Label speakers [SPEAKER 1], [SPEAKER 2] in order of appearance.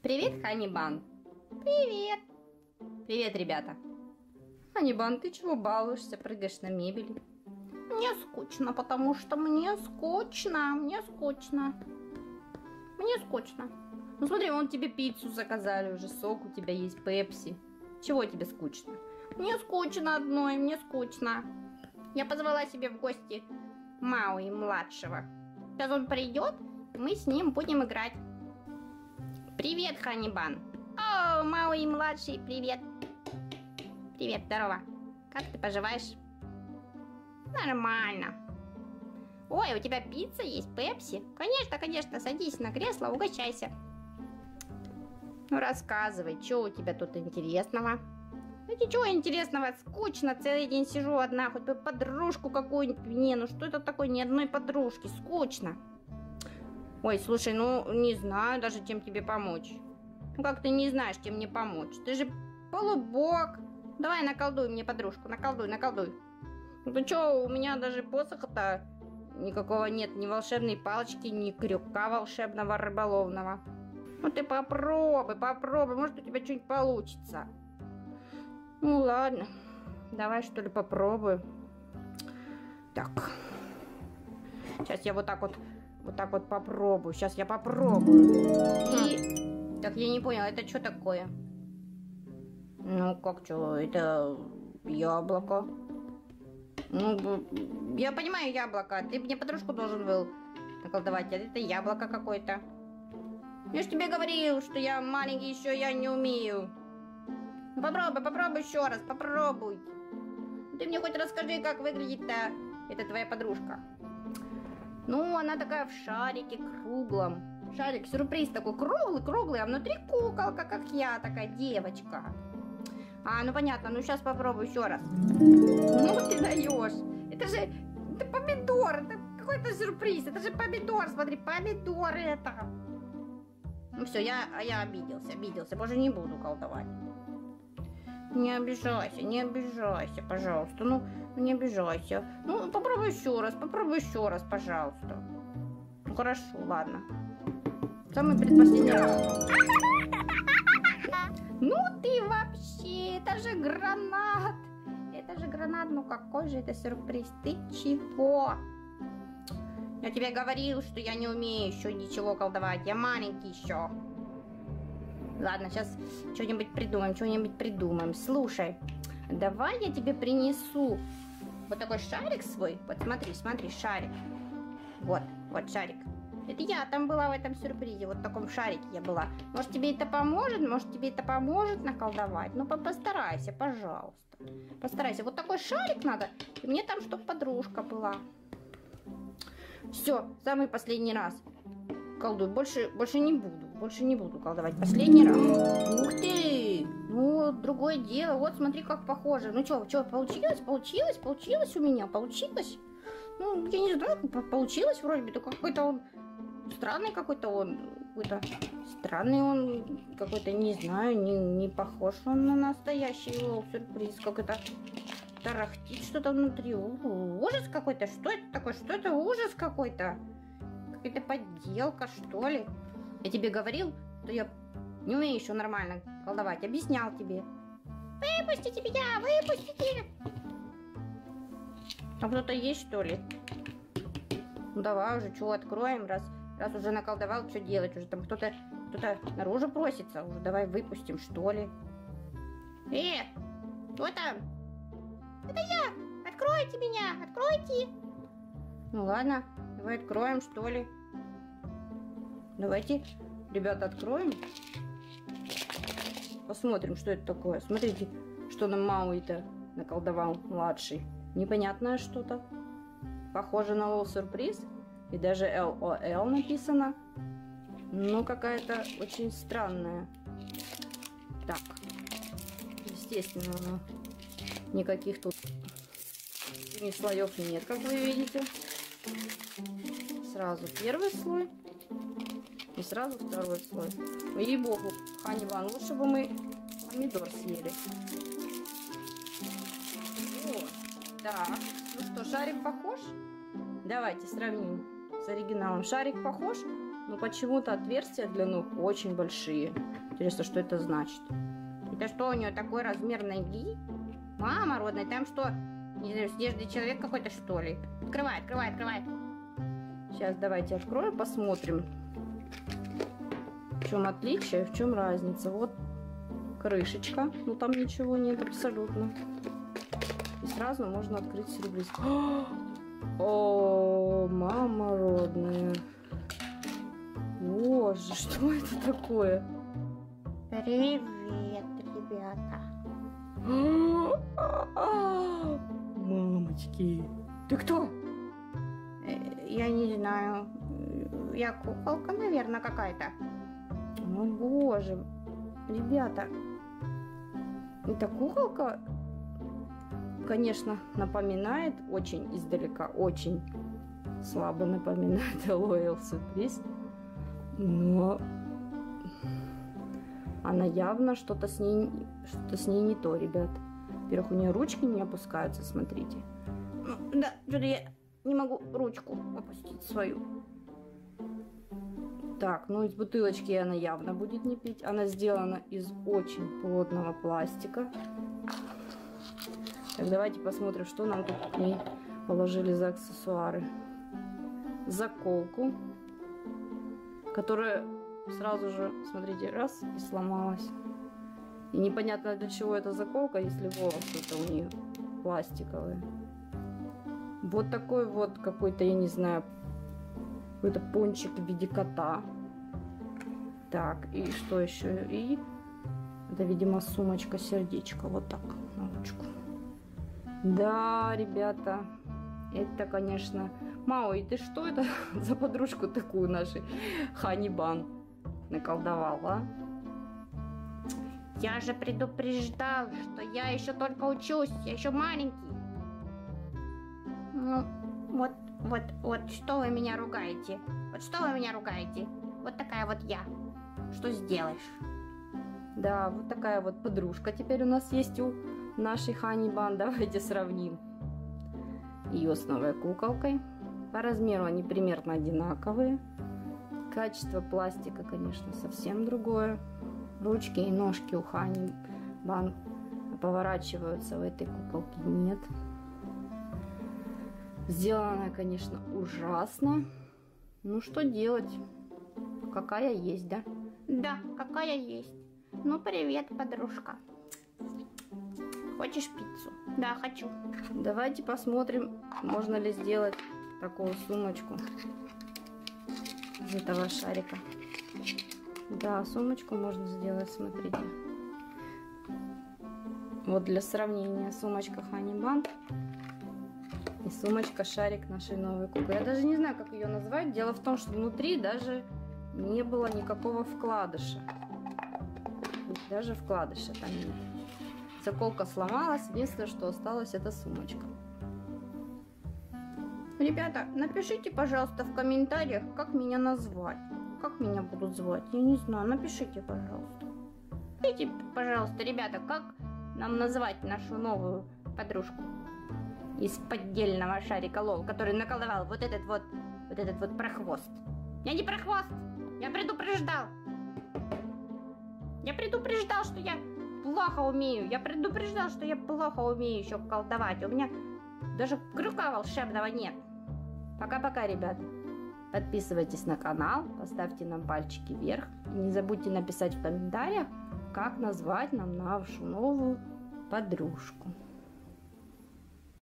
[SPEAKER 1] Привет, Ханибан. Привет. Привет, ребята. Ханибан, ты чего балуешься, прыгаешь на мебели?
[SPEAKER 2] Мне скучно, потому что мне скучно.
[SPEAKER 1] Ну смотри, вон тебе пиццу заказали уже, сок у тебя есть, пепси. Чего тебе скучно?
[SPEAKER 2] Мне скучно одной, мне скучно. Я позвала себе в гости Мауи младшего. Сейчас он придет, и мы с ним будем играть. Привет, Ханибан. О, Мауи младший, привет. Привет, здорово. Как ты поживаешь? Нормально. Ой, у тебя пицца есть, пепси? Конечно, конечно, садись на кресло, угощайся.
[SPEAKER 1] Ну рассказывай, что у тебя тут интересного?
[SPEAKER 2] Ну ничего интересного, скучно, целый день сижу одна, хоть бы подружку какую-нибудь мне, ну что это такое, ни одной подружки, скучно.
[SPEAKER 1] Ой, слушай, ну не знаю даже, чем тебе помочь.
[SPEAKER 2] Ну как ты не знаешь, чем мне помочь? Ты же полубог. Давай наколдуй мне подружку, наколдуй.
[SPEAKER 1] Ну ты чё, у меня даже посоха-то никакого нет, ни волшебной палочки, ни крюка волшебного рыболовного.
[SPEAKER 2] Ну ты попробуй, может у тебя что-нибудь получится.
[SPEAKER 1] Ну ладно, давай что ли попробую. Так, сейчас я вот так вот попробую. Сейчас я попробую.
[SPEAKER 2] И... Так, я не поняла, это что такое?
[SPEAKER 1] Ну, как что, это яблоко.
[SPEAKER 2] Ну, я понимаю яблоко. Ты мне подружку должен был наколдовать, а это яблоко какое-то. Я ж тебе говорил, что я маленький еще, я не умею. Ну, попробуй еще раз, попробуй. Ты мне хоть расскажи, как выглядит-то эта твоя подружка.
[SPEAKER 1] Ну, она такая в шарике круглом.
[SPEAKER 2] Шарик, сюрприз такой круглый, а внутри куколка, как я, такая девочка. А, ну понятно, ну сейчас попробуй еще раз. Ну ты даешь. Это помидор, это какой-то сюрприз, это же помидор, смотри, помидор это. Ну все, я обиделся, больше не буду колдовать. Не обижайся, пожалуйста, ну не обижайся. Ну попробуй еще раз, пожалуйста. Ну хорошо, ладно. Самый предпоследний раз. Ну ты вообще, это же гранат. Ну какой же это сюрприз? Ты чего? Я тебе говорил, что я не умею еще ничего колдовать. Я маленький еще. Ладно, сейчас что-нибудь придумаем. Слушай, давай я тебе принесу вот такой шарик свой. Вот смотри, шарик. Вот шарик. Это я там была в этом сюрпризе, вот в таком шарике я была. Может тебе это поможет наколдовать? Ну постарайся, пожалуйста. Постарайся. Вот такой шарик надо, и мне там чтоб подружка была. Все, самый последний раз. Колдуй, больше не буду колдовать. Последний раз. Ух ты! Ну, другое дело. Вот смотри, как похоже. Ну что, получилось у меня? Получилось? Ну, я не знаю, получилось вроде бы, только какой-то он странный, не знаю, не похож он на настоящий сюрприз, как это тарахтит что-то внутри. Ужас какой-то, что это такое, что это ужас какой-то, какая-то подделка, что ли. Я тебе говорил, что я не умею еще нормально колдовать, объяснял тебе. Выпустите меня, выпустите. Там кто-то есть, что ли? Ну давай уже, что, откроем, раз уже наколдовал, что делать? Уже там кто-то наружу просится. Уже давай выпустим, что ли. Кто там? Это я! Откройте меня! Откройте! Ну ладно, давай откроем, что ли. Давайте, ребята, откроем. Посмотрим, что это такое. Смотрите, что нам Мауи-то наколдовал младший. Непонятное что-то. Похоже на сюрприз. И даже LOL написано. Ну, какая-то очень странная. Так. Естественно, никаких тут слоев нет, как вы видите. Сразу первый слой. И сразу второй слой. Ей-богу, Ханибан, лучше бы мы помидор съели. Вот. Так. Ну что, шарик похож? Давайте сравним с оригиналом. Шарик похож?
[SPEAKER 1] но почему-то отверстия для ног очень большие. Интересно, что это значит?
[SPEAKER 2] Это что, у нее такой размер ноги? Мама родная, там что, не знаю, снежный человек какой-то, что ли? Открывай, открывай, открывай.
[SPEAKER 1] Сейчас давайте откроем, посмотрим, в чем отличие, в чем разница. Вот крышечка, ну там ничего нет абсолютно. И сразу можно открыть сюрприз. О, мама родная. Боже, что это такое?
[SPEAKER 2] Привет, ребята.
[SPEAKER 1] Мамочки. Ты кто?
[SPEAKER 2] Я не знаю. Я куколка, наверное, какая-то.
[SPEAKER 1] О, боже. Ребята, эта куколка, конечно, напоминает очень издалека, очень слабо напоминает Лоял Сюрприз, но она явно что-то с ней не то, ребят. Во-первых, у нее ручки не опускаются, смотрите.
[SPEAKER 2] Да, что-то я не могу ручку опустить свою.
[SPEAKER 1] Так, ну из бутылочки она явно будет не пить. Она сделана из очень плотного пластика. Так, давайте посмотрим, что нам тут к ней положили за аксессуары. Заколку, которая сразу же, смотрите, раз и сломалась. И непонятно, для чего эта заколка, если волосы-то у нее пластиковые. Вот такой вот какой-то, я не знаю, какой-то пончик в виде кота. Так, и что еще? И это, видимо, сумочка-сердечко. Вот так, на ручку. Да, ребята, это, конечно... Мао, и ты что это за подружку такую нашей Хани Бан наколдовала?
[SPEAKER 2] Я же предупреждал, что я еще только учусь, я еще маленький. Ну, вот, что вы меня ругаете? Вот что вы меня ругаете? Вот такая вот я. Что сделаешь?
[SPEAKER 1] Да, вот такая вот подружка теперь у нас есть у нашей Хани Бан. Давайте сравним ее с новой куколкой. По размеру они примерно одинаковые. Качество пластика, конечно, совсем другое. Ручки и ножки у Хани Бан поворачиваются, в этой куколке нет. Сделано, конечно, ужасно. Ну, что делать? Какая есть, да?
[SPEAKER 2] Да, какая есть. Ну, привет, подружка. Хочешь пиццу? Да, хочу.
[SPEAKER 1] Давайте посмотрим, можно ли сделать такую сумочку из этого шарика. Да, сумочку можно сделать, смотрите. Вот для сравнения сумочка Хани Бан и сумочка-шарик нашей новой куклы. Я даже не знаю, как ее назвать. Дело в том, что внутри даже не было никакого вкладыша. Даже вкладыша там нет. Заколка сломалась. Единственное, что осталось, это сумочка.
[SPEAKER 2] Ребята, напишите, пожалуйста, в комментариях, как меня назвать. Как меня будут звать? Я не знаю. Напишите, пожалуйста. Напишите, пожалуйста, ребята, как нам назвать нашу новую подружку из поддельного шарика Лол, который наколдовал вот этот вот прохвост. Я не прохвост! Я предупреждал! Я предупреждал, что я плохо умею. Я предупреждал, что я плохо умею еще колдовать. У меня даже крюка волшебного нет. Пока-пока, ребята. Подписывайтесь на канал, поставьте нам пальчики вверх. И не забудьте написать в комментариях, как назвать нам нашу новую подружку.